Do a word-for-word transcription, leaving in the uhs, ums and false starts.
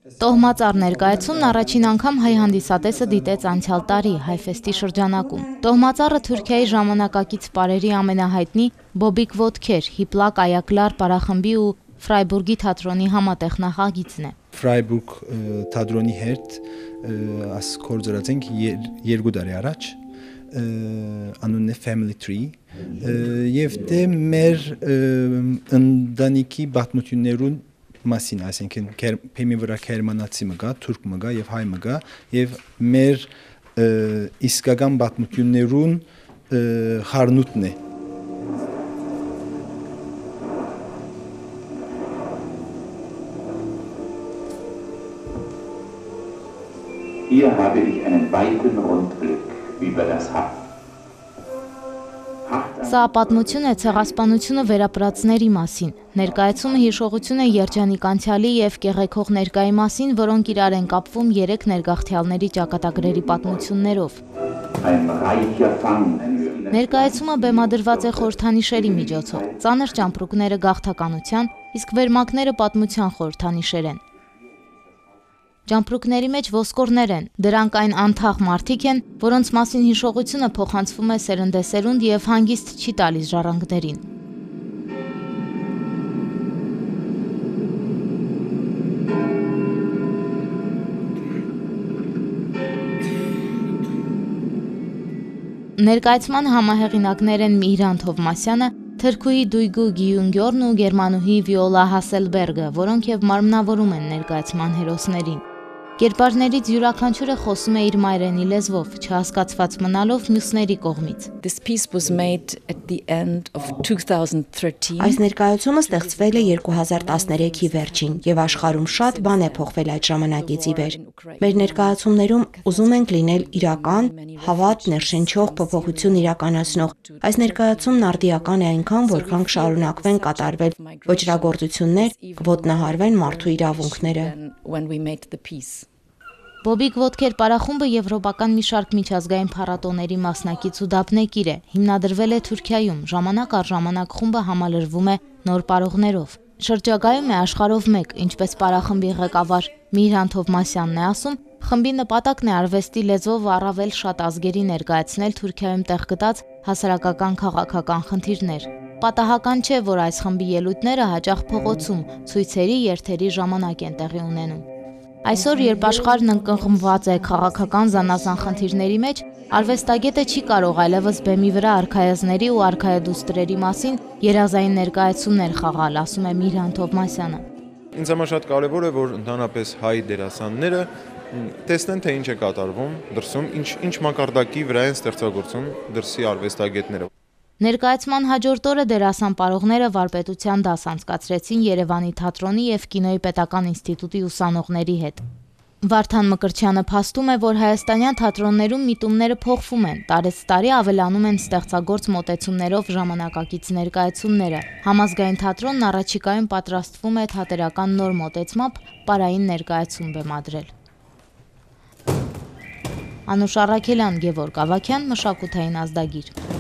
Տոհմածառ ներկայացումն առաջին անգամ հայ հանդիսատեսը դիտեց անցյալ տարի Հայֆեստի շրջանակում։ Տոհմածառը Թուրքիայի ժամանակակից պարերի ամենահայտնի Bobik Vodker հիպլակ այակլար պարախմբի ու Ֆրայբուրգի թատրոնի համատեղ նախագիծն է։ Ֆրայբուրգ թատրոնի հետ աս կորձրած ենք երկու տարի առաջ, անունն է Family Tree, եւ դե մեր ընտանիքի պատմություններուն մասին, այսինքն փեմի վրա գերմանացի մը գա, թուրք մը գա եւ հայ մը գա եւ մեր իսկական պատմություններուն խառնուտն է։ Hier habe ich einen weiten Rundblick über das Hart. Սա պատմություն է ցեղասպանությունը վերապրածների մասին։ Ներկայացումը հիշողություն է երջանիկ անցյալի եւ կեղեքող ներկայի մասին, որոնք իրար են կապվում երեք ներգաղթյալների ճակատագրերի պատմություններով։ Ներկայացումը բեմադրված է խորհրդանիշերի միջոցով։ Ծանր ճամպրուկները գաղթականության, իսկ վերմակները պատմության խորհրդանիշեր են։ Ճամպրուկների մեջ ոսկորներ են, դրանք այն անթաղ մարդիկ են, որոնց մասին հիշողությունը փոխանցվում է սերնդեսերունդ եւ հանգիստ չի տալիս ժառանգներին։ Ներկայացման համահեղինակներ են Միհրան Թովմասյանը, Թրքուի Դույգու Գիյունգյորն ու գերմանուհի Վիոլա Հասելբերգը, որոնք եւ մարմնավորում են ներկայացման հերոսներին։ Կերպարներից յուրաքանչյուրը խոսում է իր մայրենի լեզվով, չհասկացված մնալով մյուսների կողմից։ This piece was made at the end of two thousand thirteen. Այս ներկայացումը ստեղծվել է երկու հազար տասներեքի վերջին եւ աշխարհում շատ բան է փոխվել այդ ժամանակից ի վեր։ Մեր ներկայացումներում ուզում ենք լինել իրական, հավատ, ներշնչող փոփոխություն իրականացնող։ Այս ներկայացումն արդիական է այնքան, որքան կշարունակվեն կատարվել ոճրագործություններ, կոտնահարվեն մարդու իրավունքները։ When we made the piece. Bobik Vodker պարախումբը եվրոպական մի շարք միջազգային փառատոների մասնակից ու դափնեկիր է, հիմնադրվել է Թուրքիայում, ժամանակ առ ժամանակ խումբը համալրվում է նոր պարողներով։ Շրջագայում է աշխարհով մեկ, ինչպես պարախմբի ղեկավար Միհրան Թովմասյանն է ասում, խմբի նպատակն է արվեստի լեզվով առավել շատ ազգերի ներկայացնել Թուրքիայում տեղ գտած հասարակական քաղաքական խնդիրներ։ Պատահական չէ, որ այս խմբի ելույթները հաճախ փողոցում, ցույցերի, երթերի ժամանակ են տեղի ունենում։ Այսօր, երբ աշխարհն ընկղմված է քաղաքական զանազան խնդիրների մեջ, արվեստագետը չի կարող այլևս բեմի վրա արքայազների ու արքայադուստրերի մասին երազային ներկայացումներ խաղալ, ասում է Միհրան Թովմասյանը։ Ինձ համար շատ կարևոր է, որ ընդհանրապես հայ դերասանները տեսնեն, թե ինչ է կատարվում դրսում, ինչ ինչ մակարդակի վրա են ստեղծագործում դրսի արվեստագետները։ Ներկայացման հաջորդ օրը դերասան պարողները վարպետության դաս անցկացրեցին Երևանի թատրոնի եւ կինոյի պետական ինստիտուտի ուսանողների հետ։ Վարդան Մկրտչյանը փաստում է, որ հայաստանյան թատրոններում միտումները փոխվում են, տարեցտարի ավելանում են ստեղծագործ մոտեցումներով ժամանակակից ներկայացումները։ Համազգային թատրոնն առաջիկայում պատրաստվում է թատերական նոր մոտեցմամբ պարային ներկայացում բեմադրել։ Անուշ Առաքելյան, Գևորգ Ավագյան, մշակութային ազդագիր։